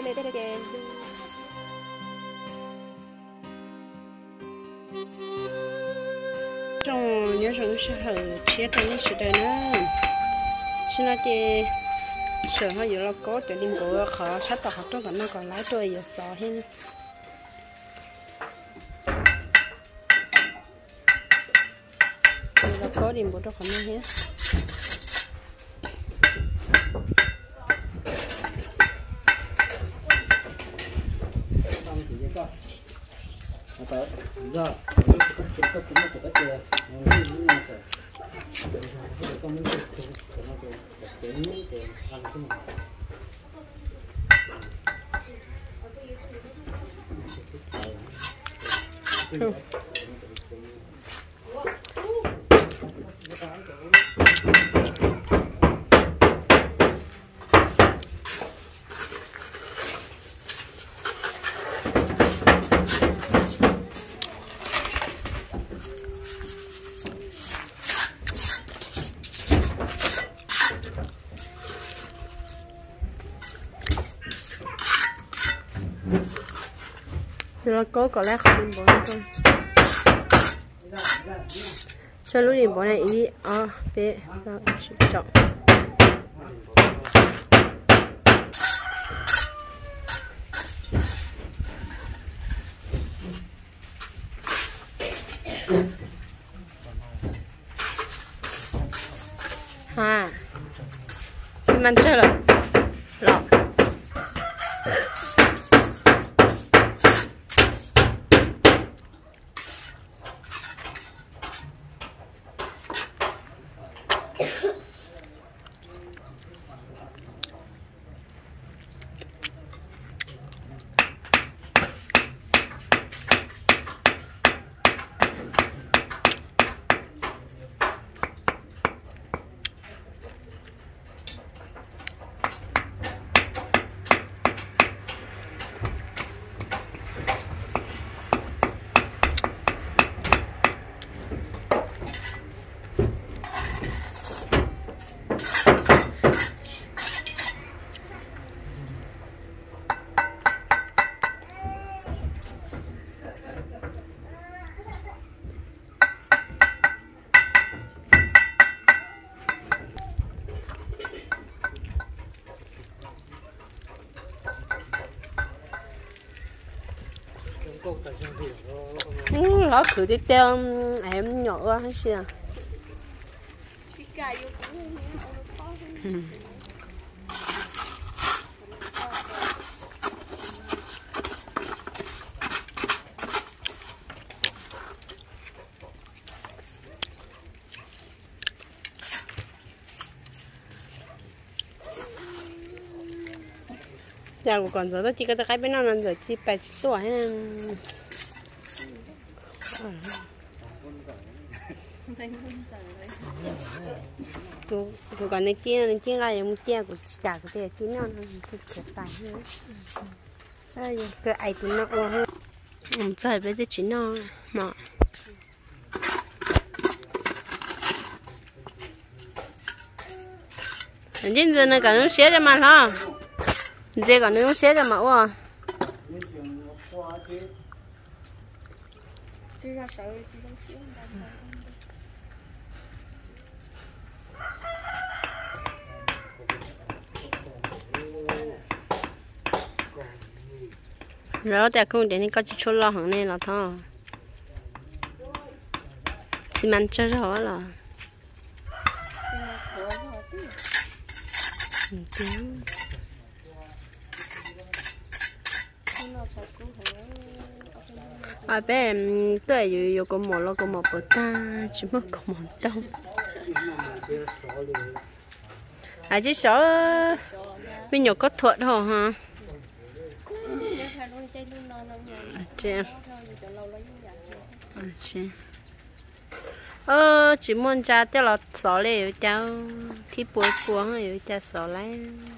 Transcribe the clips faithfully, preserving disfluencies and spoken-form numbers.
cho lấy đây đây trong nhớ rằng sẽ hở chia thành sự đời nữa xin nói chị sợ họ giờ là có cho nên có khó sát tao học đó còn nó còn lái tôi giờ sợ hết giờ là có điểm bộ đó còn nó hết tới chín giờ chúng ta cũng cũng một cái chè nhưng nhưng mà phải để con mới được để nó được đến để ăn cái này rồi có có lẽ không điểm bốn thôi cho lúc điểm bốn này ý a b rồi chọn ha xin ăn chơi rồi lọ ừ, nó khử đi tiêu em nhỏ quá hay sao ừ. giờ của con giờ đó chỉ có cái bên nào giờ chỉ bảy tuổi hay là tụ tụ còn này kia này kia là những kia của chả có thể kia nó nó thiệt tài nữa đây cái ai tụi nó cũng không chơi với cái chuyện nó mà hiện giờ này cả nó xé ra mà ha giờ cả nó xé ra mà ô rồi tại không để nên có chút cho lo hàng này là thôi xi măng cho rõ là à bé tôiอยู่อยู่กับหมอแล้วกับหมอปวดตาchỉ mấtกับหมอđau à chứ sợ bên nhỏ có thuật hả hả chị chị ơ chỉ muốn cha tiêu là sọ lấy ở cháu thì bồi cuống ở cha sọ lấy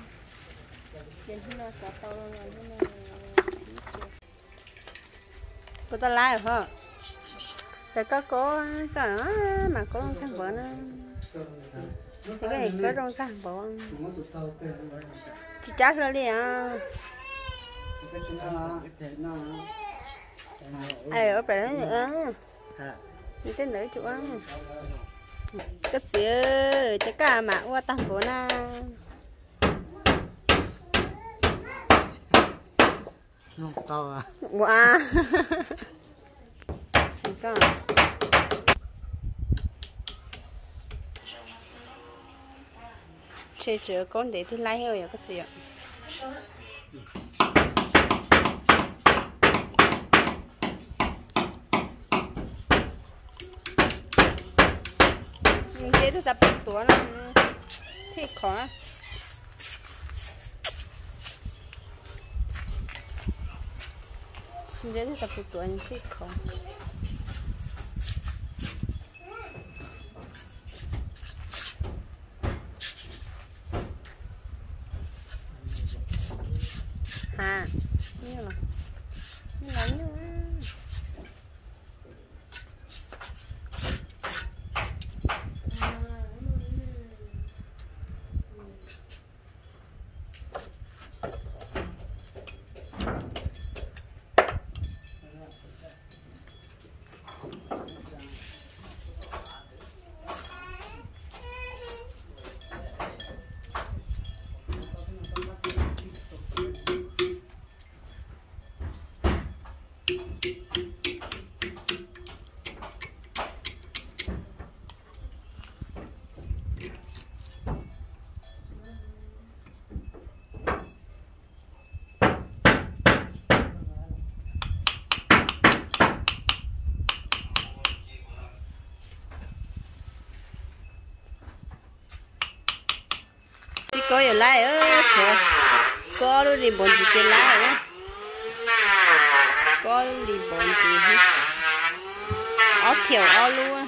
cô ta lái rồi hả để có có cái đó mà có thằng vợ nó cái này có trong thằng vợ chỉ chắc rồi đi à ai ở bên đó nữa như thế nữa chú ăn cái gì cái cả mà qua tao bữa na không to à wow có chơi chơi con để thì lái heo vậy cái gì ạ chế tôi tập tuổi là thì khó chế tôi tập tuổi thì khó à như là như là như có ở lại ơ có đôi đi bọn gì cái lá nữa có đôi đi bọn gì hết ó kiểu ó luôn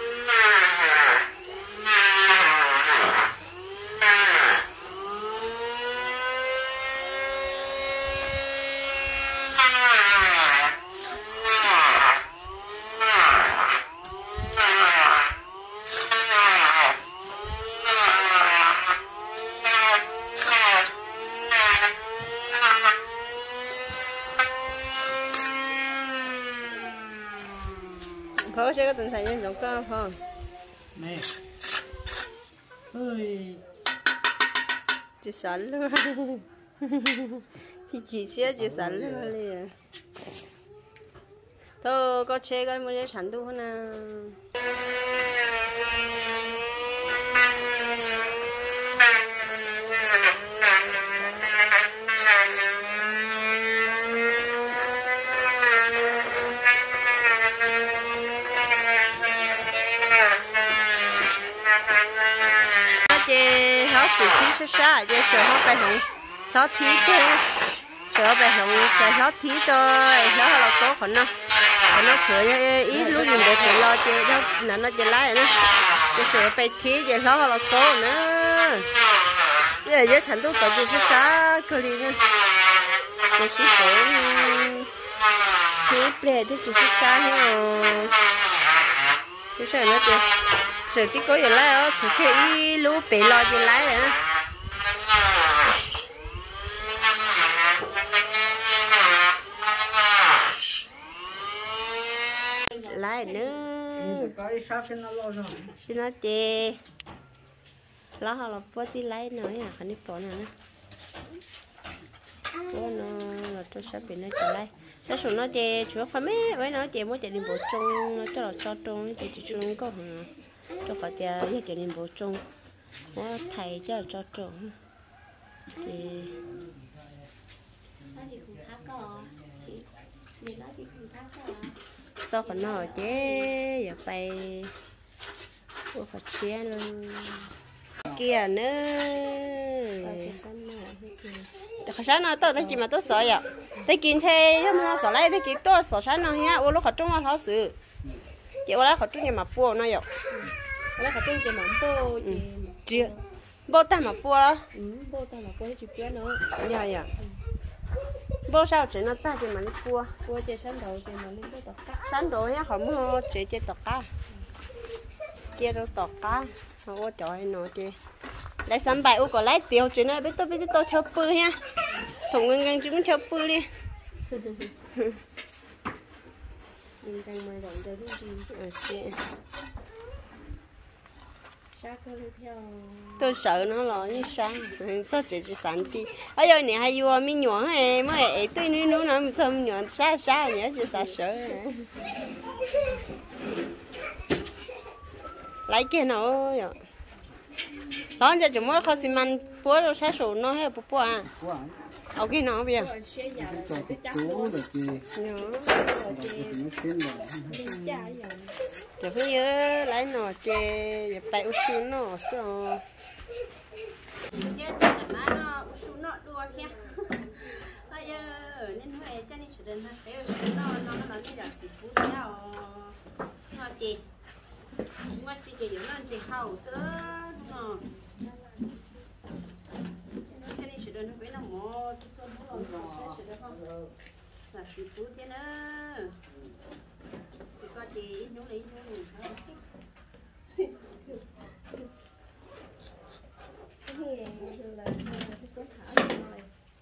có chơi cái tình sản nhân giống cơ không? Nè, ơi, chị sẵn luôn, thì chị chơi chị sẵn luôn liền. Thôi có chơi cái mới sẵn đủ hơn à. Sự thi sẽ xa, để sợ họ phải không, họ thi chứ, sợ phải không, sợ họ thi rồi, họ là có khẩn nào, nó sợ ý lúc gì để sợ lo chơi đó, nó nó chơi lái nữa, để sợ phải thi, để họ là có nữa, bây giờ thành都搞就是啥可怜呢，就是说，thi bể thì chỉ是啥nữa,就是那个。sợ tí có gì lại á, thì cái lú bị lo gì lại nữa, lại nữa, xin nó chê, lá họ là bớt tí lại nữa à, cái này bỏ nữa, bữa nó là tôi sẽ bị nó trở lại, sẽ xuống nó chê, chúa phải mấy, với nó chê mỗi chê đi bộ chung, nó cho là cho chung, chê chỉ chung có hả? Cho phải tiền giờ cho nên bố trung nó thầy cho cho trộn thì tao còn nói chứ giờ phải tôi phải chia luôn kia nữa khởi sáng nó tôi thấy chỉ mà tôi sợ vậy thấy kín thế nhưng mà sợ lại thấy kín tôi sợ sáng nó nhá ô lúc khởi trung nó khó xử chị ô lúc khởi trung nhà mà bùa nó vậy nó phải tên chị mắm bô chị bô ta mà bùa đó bô ta mà bô chị biết nữa dạ dạ bô sao chị nó ta chị mà nó bùa bô chị sáng đầu chị mà lên bô tọt cá sáng đầu nhá không mua chị chị tọt cá kia đâu tọt cá không có chọi nó chị lấy sắm bài u có lấy tiêu chị nó biết tôi biết tôi theo bự ha thùng ngang ngang chúng chọc bự đi mình đang mời động cho cái gì à chị sao cơ theo tôi sợ nó là như sáng sao chỉ chỉ sáng đi ở đây này hay vô mình nhỏ hay mới tôi nuôi nuôi nó mình xong nhỏ xa xa nhớ chỉ sợ sợ lấy cái nó rồi đó giờ chúng mới khó xin ăn bữa rồi sáng sớm nó hay bữa bữa à ở cái nó bây giờ rồi xe nhà là cho cái cái chắc chú luôn được gì nhỏ rồi thì chị nó xin rồi đi cha giờ giờ bây giờ lấy nó chè giờ bay uống xuống nó sao giờ giờ là nó uống xuống nó đua kia bây giờ nên huệ cho nên sự định phải uống xuống nó nó nó như là chỉ phú theo nó chè ngoại chỉ chè nó chỉ hậu sữa nó cái này sự định nó phải là một số nó là sự định không là chỉ phú thế nữa có chị nhú đi nhú đi cái gì là cái cốt thảo rồi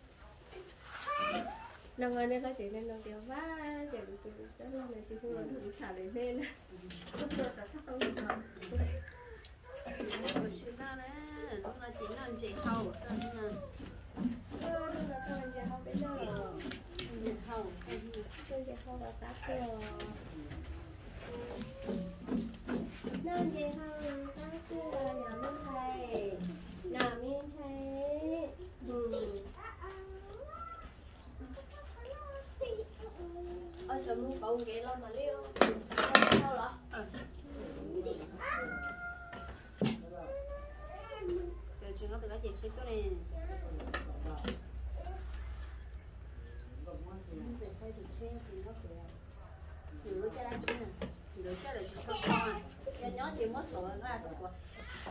năm nay nó có chị nên nó tiêu vá giờ từ đó là chị không là được thả để lên cốt tôi cả thắt không được ở xưa đó nè lúc mà chị nó chị hầu đó nè ơ nó là con chị không biết đâu chị hầu con chị không là tát rồi nên chị không tát rồi nhà mình thầy nhà mình thầy ở sao muốn bông ghé lo mà liêu sao đó rồi chúng nó phải có chị xích cái này Hãy subscribe cho kênh Ghiền Mì Gõ để không bỏ lỡ những video hấp dẫn.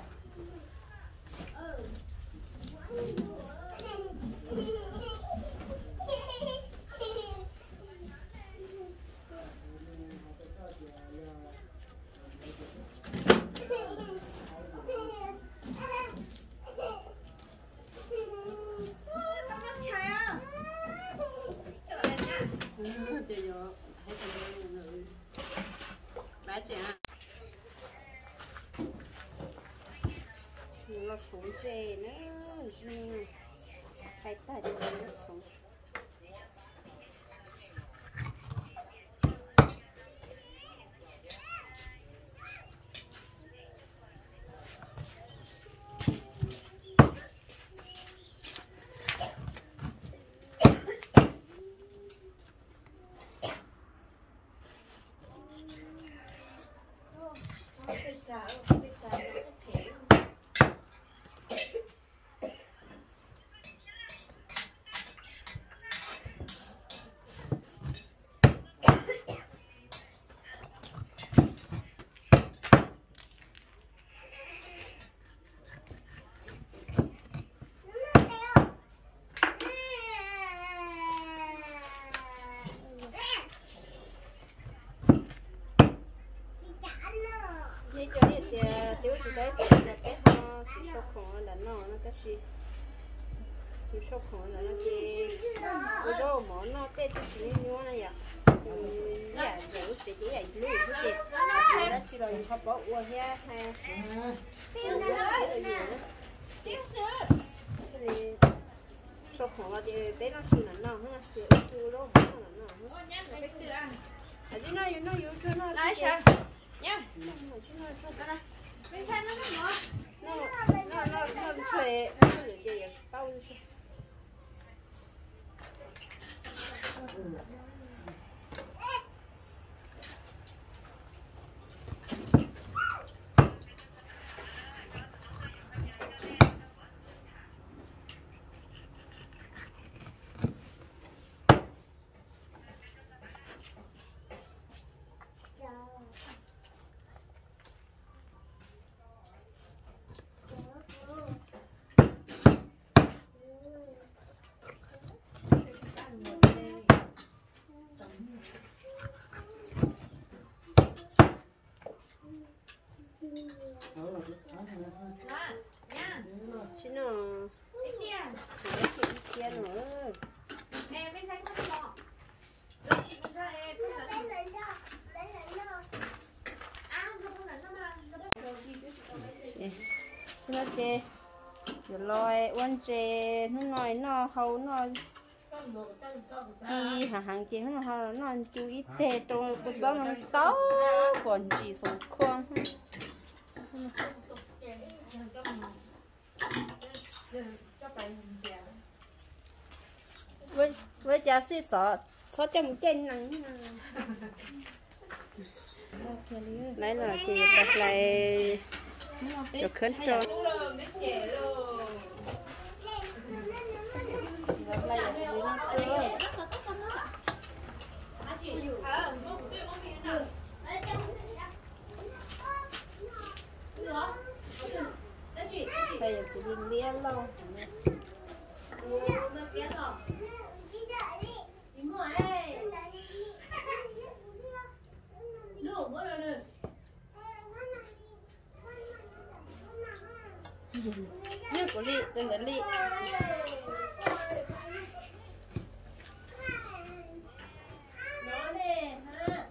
Nó xuống chè nữa, phải tay cho nó xuống. Đi cho đi thì tiêu chỉ đấy thì là cái ho chỉ số khổ là nó nó cái gì chỉ số khổ là nó thì cái đó mà nó cái cái chỉ như này à dạ rồi chỉ chỉ là lưu cái gì nó chỉ là không bỏ qua ha ha tiêu sữa thì số khổ là thì bé nó xí là nó ha thì xí đó nó là nó ở đây nó nó yếu cho nó lái sao nhá bên trên nó nó nó nó nó nó thuê nó để để bao nhiêu xin nó chê rồi lòi uốn chê nó nói nó hầu nó đi hàng hàng chê nó hầu nó chú ý tê trong cái gió nó to còn chỉ số khoang với với cha sĩ sợ sợ chăm trên nắng này là chị đặt lại cho khấn cho đặt lại là bây giờ sẽ đi liên lâu như của Ly, tên là Ly. Nó nè, ha.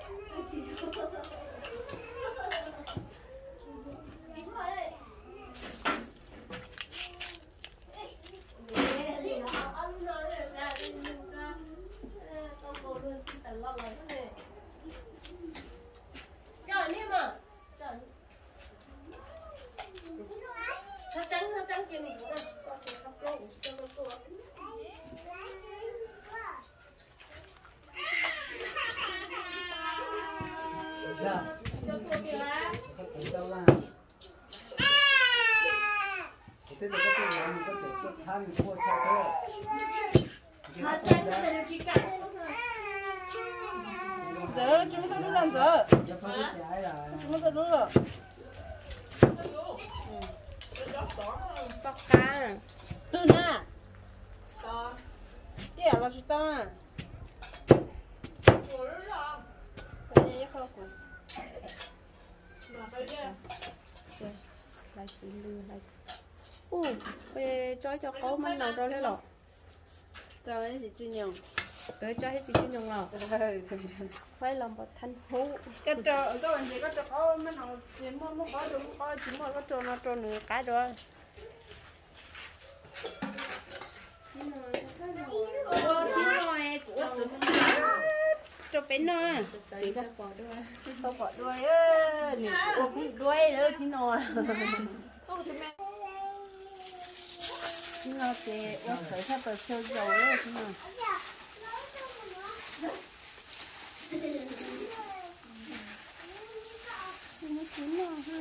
Chọn đi mà. Chọn. Nó trắng, nó trắng kia mình cũng được. Con thì nó cô cũng cho nó cô. Dạ. Cho cô kìa lá. Không phải đâu là. Thế thì có thể là mình có thể xuất tham mua cho thế. Nó trắng nó là chỉ cả. Giờ chúng ta đi làm giờ. Dạ phải cái trái là. Chúng ta đưa. Tóc cá. Từ nè. Có. Chè là chúng ta. Ủa nó là. Cái này không có. Mà phải chưa? Lại xử lý lại. Ồ, về cho cho có món nào cho thế lọ. Cho cái gì chưa nhiều. Tới cho hết gì chưa nhiều lọ. Phải làm một thanh hú. Cái trò các bạn chỉ có trò có món nào chỉ mua mua có được có chỉ mua có trò nó trò nửa cái rồi. Ồ, thì nói của từ cho bé nó thì không bỏ đuôi không bỏ đuôi ơ nè ôm đuôi nữa thì nó thì nó thì ôm sợi thép vào sâu dầu nữa thì nó nó chín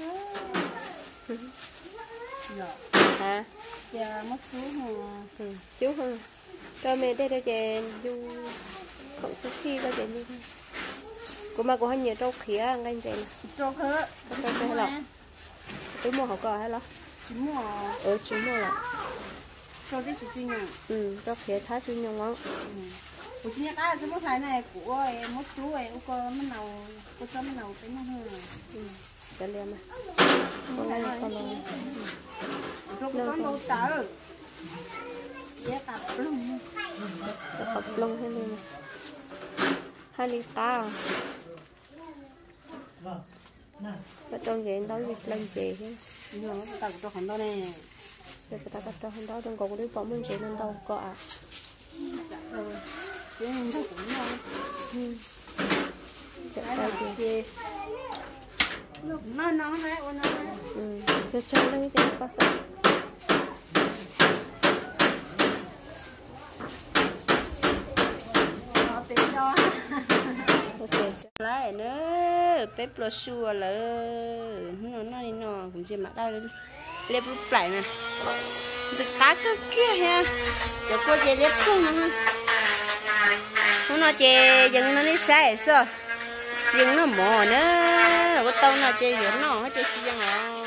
nó hả giờ mất chú hả chú hả cho mẹ đây đây chè du không sexy đâu chè như thế cô mà cô hay nhiều trâu khía anh chè này trâu khía trâu khía là chú mua họ cò hay là chú mua ừ chú mua là trâu cái chú chuyên nhung ừ trâu khía thái chuyên nhung lắm của chị nhắc ai chú mua thái này của em mất chú ấy cô mới nào cô cho mới nào cái nó hơn ừ cho liền mà con này con này trâu con đâu tớ giá tập lông tập lông hay luôn hai ly ta sao trong vậy đó việc lên gì chứ nó tập cho hắn đó nè để người ta tập cho hắn đó trong cổ đứa bọn mình chỉ lên đâu có à chứ không thấy cũng ngon cái gì nó nó đấy nó ừ cho cho lên cái có sao ok lại nữa bếp lò xua là nó nó nó cũng chỉ mặc đây lép lúc lại nè giật cá cơ kia ha cho cô chị lép không nữa nó nói chị dừng nó đi sai sao riêng nó mò nữa có tao nó chị nó hết chị riêng à